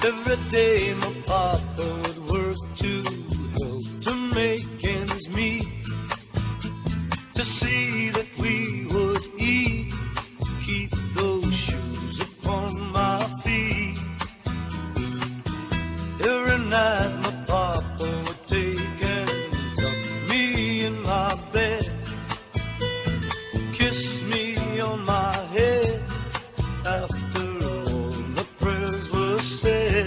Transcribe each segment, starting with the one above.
Every day my papa would work to help to make ends meet, to see that we would eat, keep those shoes upon my feet. Every night my papa would take and tuck me in my bed, kiss me on my head after all the prayers were said.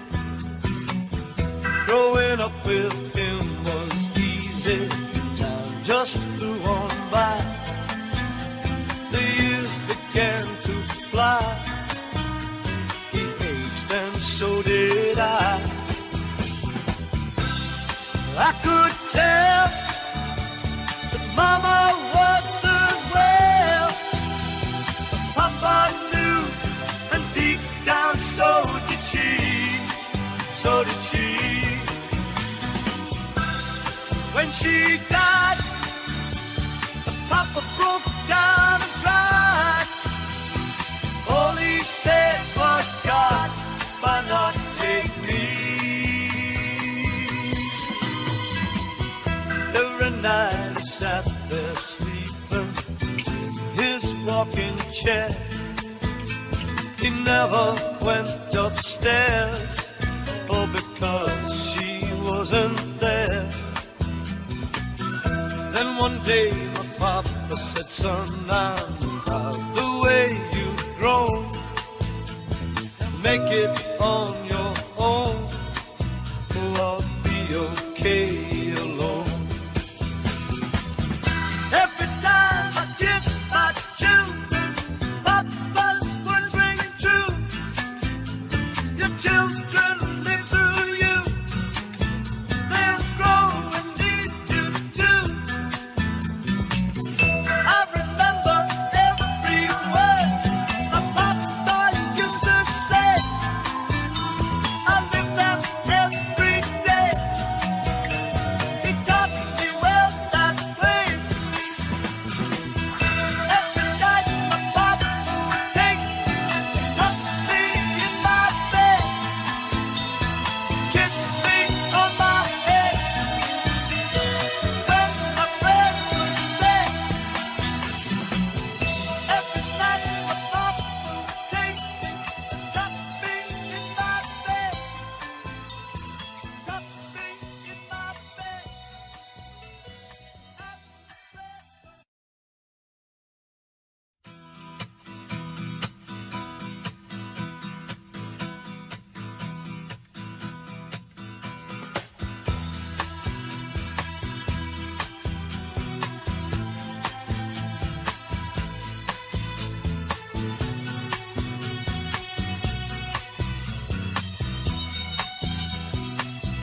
Growing up with him was easy, time just flew on by. The years began to fly, he aged and so did I. I could tell that Mama wasn't well, but Papa knew, and deep down so did she, so did she. When she died, Papa broke down and cried. All he said was, God, why not take me? Every night he sat there sleeping in his rocking chair. He never went upstairs, oh, because she wasn't there. Then one day my papa said, son, I'm proud the way you've grown. Make it on your own, oh, I'll be okay alone. Every time I kiss my children, Papa's words ring true. Your children live through you, they'll grow and need you too. I remember every word my Papa used to say. I live them every day. He taught me well that way. Every night my Papa would take and tuck me in my bed, kiss me on my head when my prayers were said. Every night my Papa would take and tuck me in my bed, tuck me in my bed.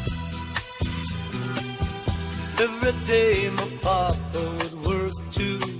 Every day my papa would work to